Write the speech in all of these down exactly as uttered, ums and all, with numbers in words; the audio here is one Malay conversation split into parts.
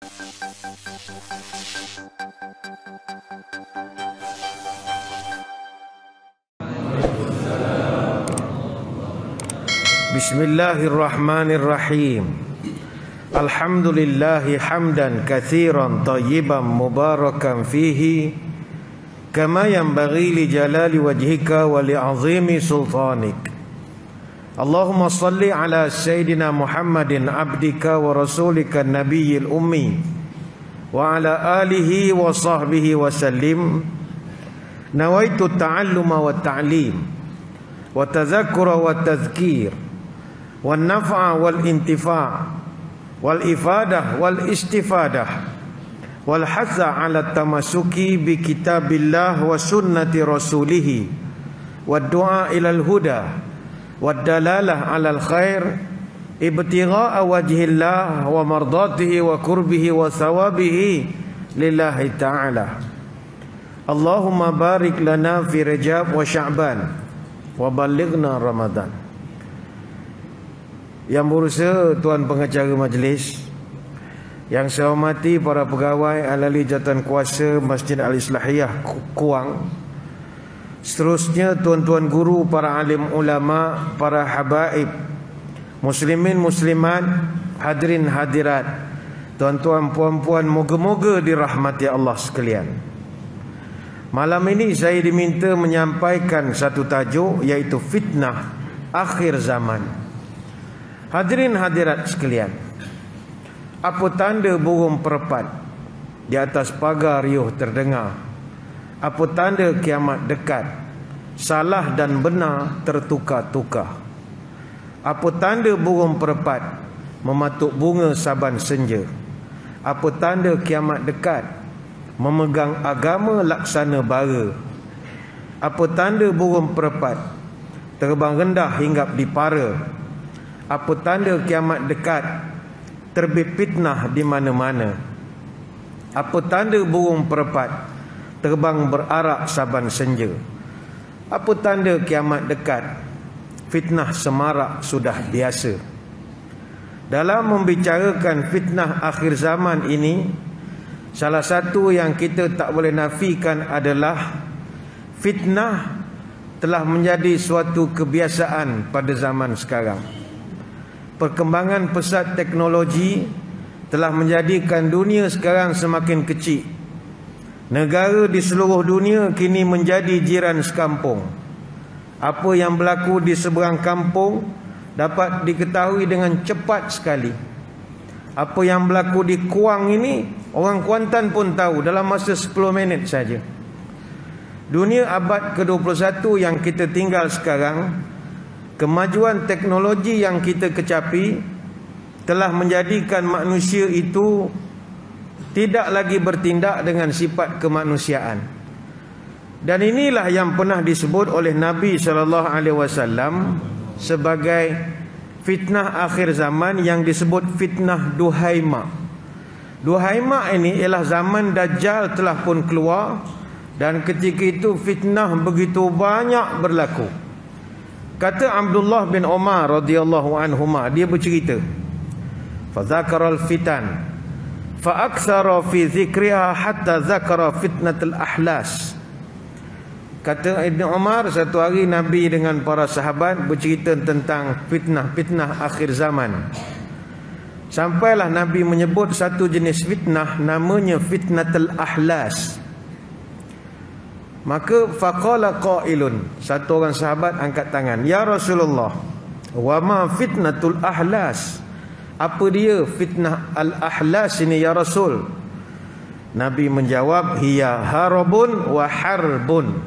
Bismillahirrahmanirrahim. Alhamdulillahi hamdan katsiran tayyiban mubarakan fihi kama yanbaghi li jalali wajhika wa li 'azimi sultanik. Allahumma salli ala sayyidina Muhammadin abdika wa rasulika nabiyil ummi wa ala alihi wa sahbihi wa sallim. Nawaitu ta'alluma wa ta'lim wa tadhakkura wa tadhkir wal naf'a wal intifa' wal ifadah wal istifadah wal hatha 'ala tamassuki bi kitabillah wa sunnati rasulih wad du'a ilal huda wad dalalah 'alal khair ibtigha'a wajhillah wa mardatihi wa qurbihi wa thawabihi lillahi ta'ala. Allahumma barik lana fi Rajab wa Sya'ban wa balighna Ramadan. Yang berusaha Tuan Pengacara Majlis, yang saya hormati para pegawai ahli jawatan kuasa Masjid Al-Islahiyah Kuang, seterusnya tuan-tuan guru, para alim ulama, para habaib, muslimin muslimat, hadirin hadirat, tuan-tuan puan-puan, moga-moga dirahmati Allah sekalian. Malam ini saya diminta menyampaikan satu tajuk, iaitu fitnah akhir zaman. Hadirin hadirat sekalian, apa tanda burung perpat di atas pagar riuh terdengar? Apa tanda kiamat dekat? Salah dan benar tertukar-tukar. Apa tanda burung perpat mematuk bunga saban senja? Apa tanda kiamat dekat? Memegang agama laksana bara. Apa tanda burung perpat terbang rendah hinggap di para? Apa tanda kiamat dekat? Terbit fitnah di mana-mana. Apa tanda burung perpat terbang berarak saban senja? Apa tanda kiamat dekat? Fitnah semarak sudah biasa. Dalam membicarakan fitnah akhir zaman ini, salah satu yang kita tak boleh nafikan adalah fitnah telah menjadi suatu kebiasaan pada zaman sekarang. Perkembangan pesat teknologi telah menjadikan dunia sekarang semakin kecil. Negara di seluruh dunia kini menjadi jiran sekampung. Apa yang berlaku di seberang kampung dapat diketahui dengan cepat sekali. Apa yang berlaku di Kuang ini, orang Kuantan pun tahu dalam masa sepuluh minit saja. Dunia abad ke dua puluh satu yang kita tinggal sekarang, kemajuan teknologi yang kita kecapi telah menjadikan manusia itu tidak lagi bertindak dengan sifat kemanusiaan. Dan inilah yang pernah disebut oleh Nabi sallallahu alaihi wasallam sebagai fitnah akhir zaman, yang disebut fitnah Duhaima. Duhaima ini ialah zaman Dajjal telah pun keluar, dan ketika itu fitnah begitu banyak berlaku. Kata Abdullah bin Umar radhiyallahu anhuma, dia bercerita, fa dzakaral fitan fa aktsara fi dzikriha hatta dzakara fitnatul ahlas. Kata Ibn Umar, satu hari Nabi dengan para sahabat bercerita tentang fitnah-fitnah akhir zaman. Sampailah Nabi menyebut satu jenis fitnah, namanya fitnatul ahlas. Maka faqala qailun, satu orang sahabat angkat tangan, ya Rasulullah, wa ma fitnatul ahlas? Apa dia fitnah al-ahlas ini ya Rasul? Nabi menjawab, hiya harabun wa harbun.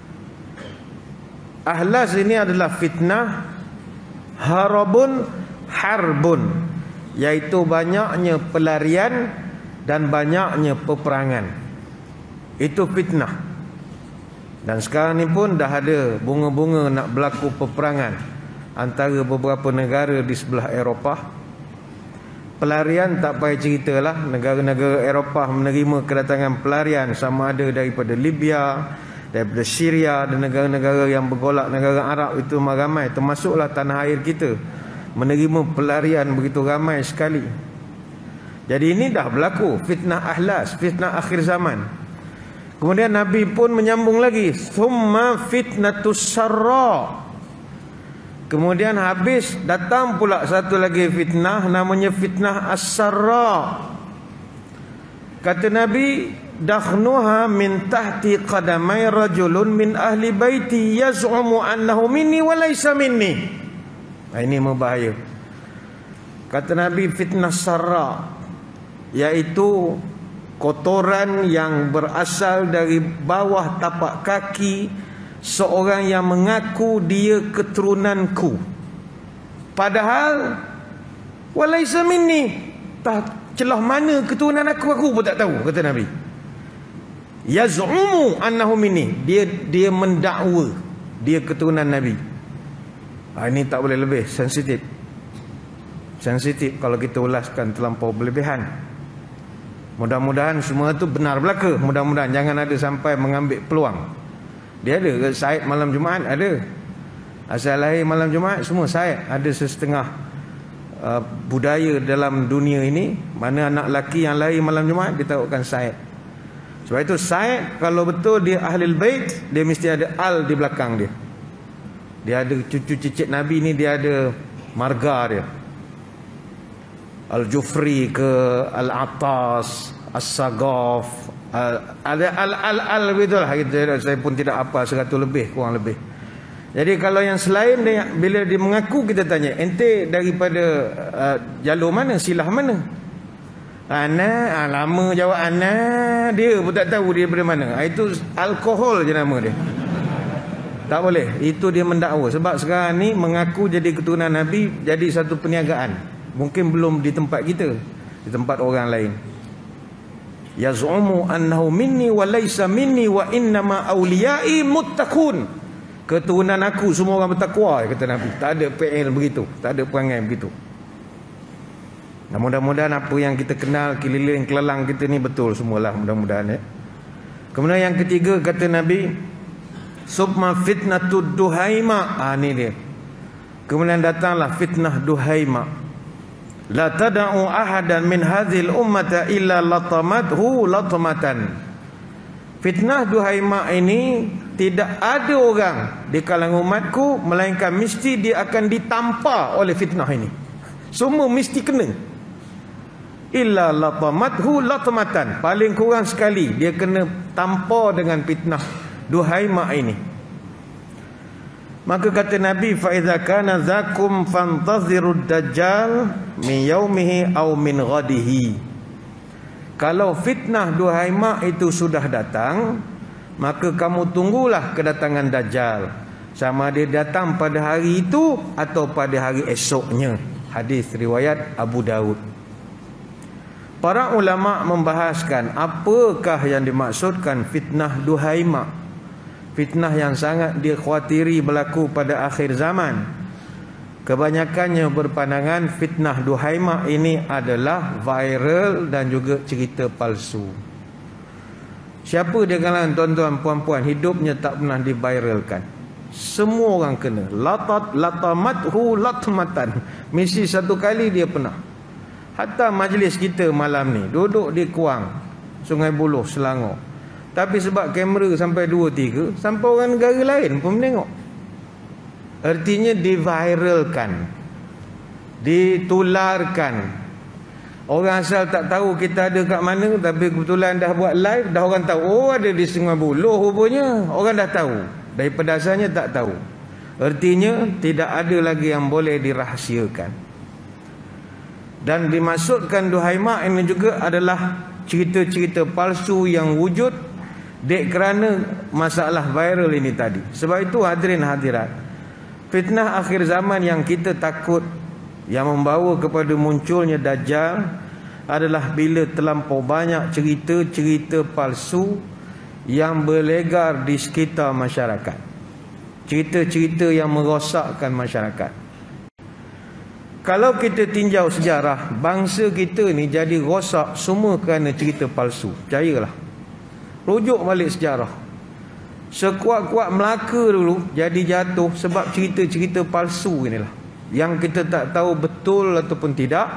Ahlas ini adalah fitnah, harabun, harbun, yaitu banyaknya pelarian dan banyaknya peperangan. Itu fitnah. Dan sekarang ni pun dah ada bunga-bunga nak berlaku peperangan antara beberapa negara di sebelah Eropah. Pelarian tak payah ceritalah, negara-negara Eropah menerima kedatangan pelarian sama ada daripada Libya, daripada Syria dan negara-negara yang bergolak, negara Arab itu ramai, termasuklah tanah air kita menerima pelarian begitu ramai sekali. Jadi ini dah berlaku fitnah ahlas, fitnah akhir zaman. Kemudian Nabi pun menyambung lagi, thumma fitnatus sarra. Kemudian habis datang pula satu lagi fitnah, namanya fitnah as-sarra. Kata Nabi, dakhnuha min tahti qadamai rajulun min ahli baiti yaz'umu annahu minni wa laysa minni. Nah, ini membahaya. Kata Nabi, fitnah sarra, yaitu kotoran yang berasal dari bawah tapak kaki seorang yang mengaku dia keturunanku, padahal walaysa minni, tak celah mana keturunan aku aku pun tak tahu. Kata Nabi, yaz'umu annahu minni, dia dia mendakwa dia keturunan Nabi. Ha, ini tak boleh lebih, sensitif. Sensitif kalau kita ulaskan terlampau berlebihan. Mudah-mudahan semua itu benar belaka. Mudah-mudahan jangan ada sampai mengambil peluang. Dia ada ke Said malam Jumaat? Ada. Asal lahir malam Jumaat semua Said. Ada sesetengah uh, budaya dalam dunia ini, mana anak lelaki yang lahir malam Jumaat ditakutkan Said. Sebab itu Said kalau betul dia Ahlul Bait, dia mesti ada al di belakang dia. Dia ada cucu cicit Nabi ni, dia ada marga dia. Al-Jufri ke Al-Attas, As-Sagaf, ada Al-Al-Al betul lah. Saya pun tidak apa, seratus lebih, kurang lebih. Jadi kalau yang selain dia, bila dia mengaku, kita tanya, ente daripada uh, jalur mana, silah mana? Ana, ah, lama jawab Ana, dia pun tak tahu dia daripada mana. Itu alkohol je nama dia. Tak boleh, itu dia mendakwa. Sebab sekarang ni mengaku jadi keturunan Nabi jadi satu perniagaan. Mungkin belum di tempat kita, di tempat orang lain. Yaz'umu annahu minni wa laysa minni wa innama awliyai muttaqun. Keturunan aku semua orang bertakwa, kata Nabi. Tak ada P L begitu, tak ada perangai begitu. Nah, mudah-mudahan apa yang kita kenal keliling kelelang kita ni betul semualah, mudah-mudahan ya. Kemudian yang ketiga kata Nabi, subma fitnatud duhaima. Ah, ni dia. Kemudian datanglah fitnah duhaima. La tada'u ahadan min hadhil ummata illa latamathu latmatan. Fitnah duhaima ini, tidak ada orang di kalangan umatku melainkan mesti dia akan ditampa oleh fitnah ini. Semua mesti kena. Illa latamathu latmatan, paling kurang sekali dia kena tampa dengan fitnah duhaima ini. Maka kata Nabi, fa idza kana zakum fantazirud dajjal min yaumihi aw min ghadihi. Kalau fitnah duhaima itu sudah datang, maka kamu tunggulah kedatangan dajjal, sama dia datang pada hari itu atau pada hari esoknya. Hadis riwayat Abu Daud. Para ulama membahaskan apakah yang dimaksudkan fitnah duhaima, fitnah yang sangat dikhawatiri berlaku pada akhir zaman. Kebanyakannya berpandangan fitnah duhaima ini adalah viral dan juga cerita palsu. Siapa di kalangan tuan-tuan puan-puan hidupnya tak pernah diviralkan? Semua orang kena. Latat latamathu latmatan. Mesti satu kali dia pernah. Hatta majlis kita malam ni duduk di Kuang, Sungai Buloh, Selangor. Tapi sebab kamera sampai dua tiga, sampai orang negara lain pun menengok. Artinya diviralkan, ditularkan. Orang asal tak tahu kita ada kat mana, tapi kebetulan dah buat live, dah orang tahu. Oh, ada di Sungai Buloh rupanya. Orang dah tahu. Daripada asalnya tak tahu. Artinya tidak ada lagi yang boleh dirahsiakan. Dan dimaksudkan duhaima ini juga adalah cerita-cerita palsu yang wujud dek kerana masalah viral ini tadi. Sebab itu hadirin hadirat, fitnah akhir zaman yang kita takut, yang membawa kepada munculnya Dajjal, adalah bila terlampau banyak cerita-cerita palsu yang berlegar di sekitar masyarakat. Cerita-cerita yang merosakkan masyarakat. Kalau kita tinjau sejarah, bangsa kita ni jadi rosak semua kerana cerita palsu. Percayalah. Rujuk balik sejarah. Sekuat-kuat Melaka dulu jadi jatuh sebab cerita-cerita palsu inilah. Yang kita tak tahu betul ataupun tidak,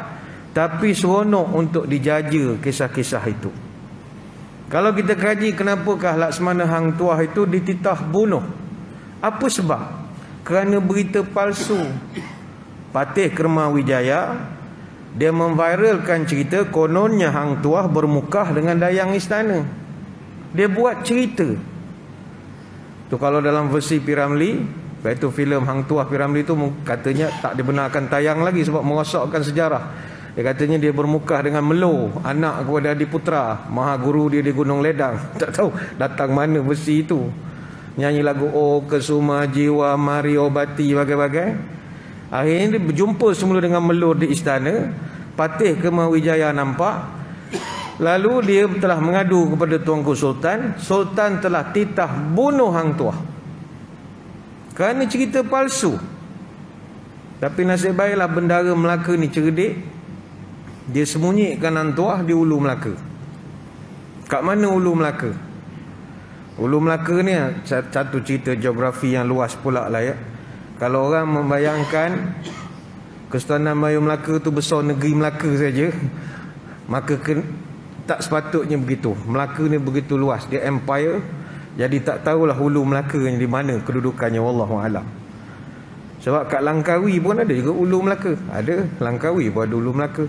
tapi seronok untuk dijaja kisah-kisah itu. Kalau kita kaji kenapakah Laksmana Hang Tuah itu dititah bunuh, apa sebab? Kerana berita palsu. Patih Kermawijaya dia memviralkan cerita kononnya Hang Tuah bermukah dengan dayang istana. Dia buat cerita tu. Kalau dalam versi P. Ramlee, iaitu filem Hang Tuah P. Ramlee tu katanya tak dibenarkan tayang lagi sebab merosakkan sejarah. Dia katanya dia bermukah dengan Melo, anak kepada Adiputra, maha guru dia di Gunung Ledang. Tak tahu datang mana versi itu. Nyanyi lagu Oh Kesuma Jiwa Mari Obati bagai-bagai. Akhirnya dia berjumpa semula dengan Melo di istana. Patih Kermawijaya nampak. Lalu dia telah mengadu kepada Tuanku Sultan. Sultan telah titah bunuh Hang Tuah kerana cerita palsu. Tapi nasib baiklah bendara Melaka ni cerdik. Dia sembunyikan Hang Tuah di Ulu Melaka. Kat mana Ulu Melaka? Ulu Melaka ni satu cerita geografi yang luas pula lah ya. Kalau orang membayangkan Kesultanan Melayu Melaka tu besar negeri Melaka saja, maka ke, tak sepatutnya begitu. Melaka ni begitu luas, dia empire. Jadi tak tahulah Hulu Melaka ni di mana kedudukannya, wallahu alam. Sebab kat Langkawi pun ada juga Ulu Melaka. Ada Langkawi pun ada Ulu Melaka.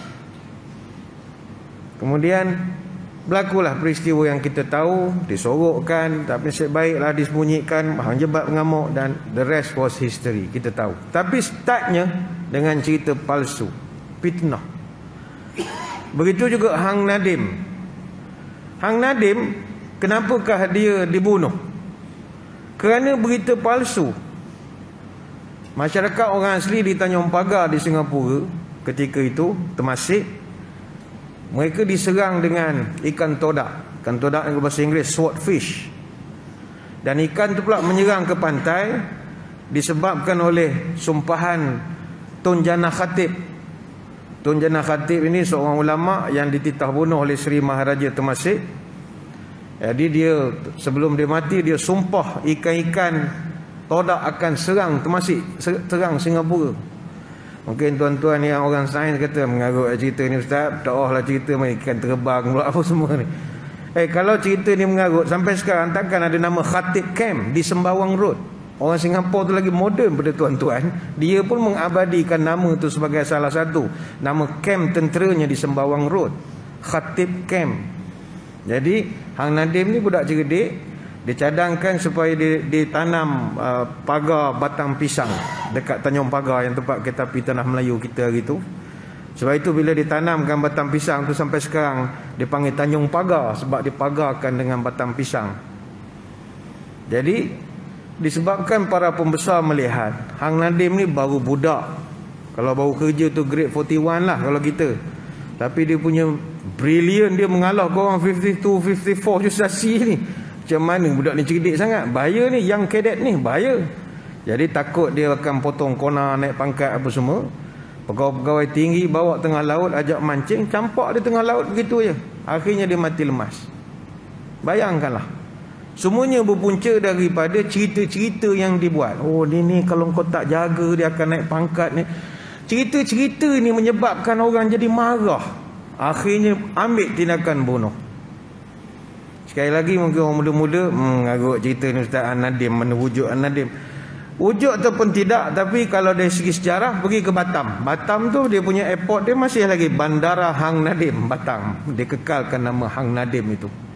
Kemudian berlakulah peristiwa yang kita tahu, disorokkan, tapi nasib baiklah disembunyikan, Hang Jebat mengamuk dan the rest was history, kita tahu. Tapi startnya dengan cerita palsu, fitnah. Begitu juga Hang Nadim. Hang Nadim, kenapakah dia dibunuh? Kerana berita palsu. Masyarakat orang asli di Tanjung Pagar di Singapura ketika itu, Temasek, mereka diserang dengan ikan todak. Ikan todak yang bahasa Inggeris swordfish. Dan ikan tu pula menyerang ke pantai disebabkan oleh sumpahan Tun Jana Khatib. Tun Jana Khatib ini seorang ulama yang dititah bunuh oleh Seri Maharaja Temasek. Jadi dia sebelum dia mati dia sumpah ikan-ikan todak akan serang Temasek, serang Singapura. Mungkin tuan-tuan yang orang sains kata mengarut cerita ni ustaz, tak lah cerita main ikan terbang pula apa semua ni. Eh kalau cerita ni mengarut, sampai sekarang takkan ada nama Khatib Camp di Sembawang Road. Orang Singapura tu lagi moden pada tuan-tuan. Dia pun mengabadikan nama tu sebagai salah satu nama camp tenteranya di Sembawang Road, Khatib Camp. Jadi Hang Nadim ni budak cerdik. Dia cadangkan supaya ditanam uh, pagar batang pisang dekat Tanjung Pagar yang tempat kita pergi tanah Melayu kita hari tu. Sebab itu bila ditanamkan batang pisang tu sampai sekarang dipanggil Tanjung Pagar sebab dipagarkan dengan batang pisang. Jadi disebabkan para pembesar melihat Hang Nadim ni baru budak. Kalau baru kerja tu grade empat puluh satu lah kalau kita. Tapi dia punya brilliant, dia mengalah ke orang lima puluh dua, lima puluh empat justasi ni. Macam mana budak ni cerdik sangat. Bahaya ni, yang cadet ni bahaya. Jadi takut dia akan potong kona, naik pangkat apa semua. Pegawai-pegawai tinggi bawa tengah laut, ajak mancing, campak dia tengah laut begitu je. Akhirnya dia mati lemas. Bayangkanlah. Semuanya berpunca daripada cerita-cerita yang dibuat. Oh ni ni kalau kau tak jaga dia akan naik pangkat ni. Cerita-cerita ni menyebabkan orang jadi marah. Akhirnya ambil tindakan bunuh. Sekali lagi mungkin orang muda-muda mengarut hmm, cerita ni Ustaz An-Nadim, mana wujud An-Nadim. Wujud ataupun tidak, tapi kalau dari segi sejarah pergi ke Batam. Batam tu dia punya airport dia masih lagi Bandara Hang Nadim Batam. Dia kekalkan nama Hang Nadim itu.